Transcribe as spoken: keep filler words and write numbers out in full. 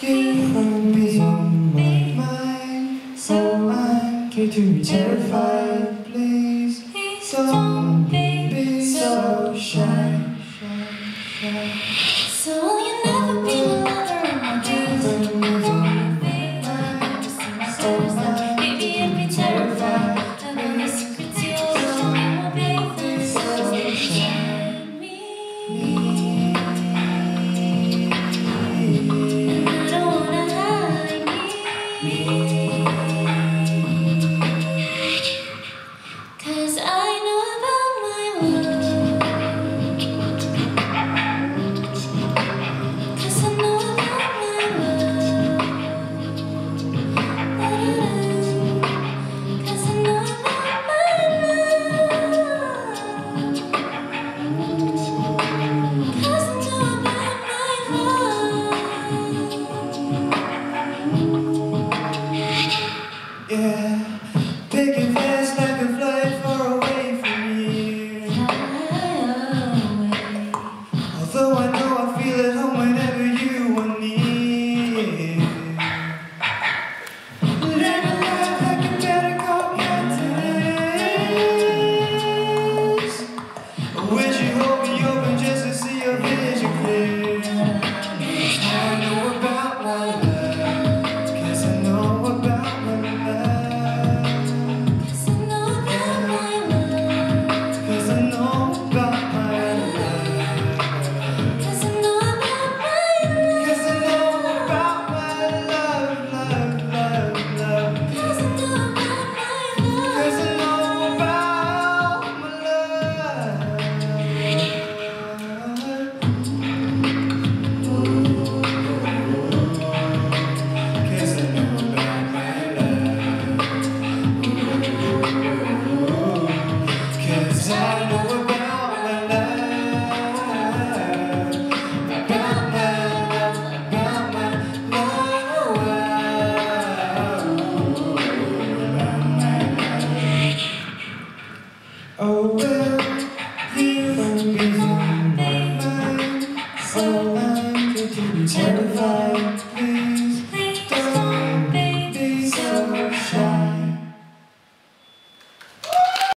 You won't be on my mind, so I'm getting terrified. Please don't be so shy, shy, shy. So will you never be the lover of my dreams? Maybe I'd be terrified of all the secrets you hold in my baby. So shy me, and I don't wanna hide me, 'cause I know about my love. 'Cause I know about my love. Cause I know about my love. Cause I know about my love. Yeah, picking fast like a flight far away from here. Although I know I feel at home whenever you are near. Live a life like you better go get this. Wish you hold me open just to see your vision clear. I know about my love, 'cause I know about my love. 'Cause I know about my love. 'Cause I know about my love. 'Cause I know about my love. 'Cause I know about my love, love, love, love. 'Cause I know about my love. 'Cause I know about my love. Cause I know about my love. Cause I know about my love. About my love, about my love. About my love. Oh well, you won't be on my mind, so I'm getting terrified.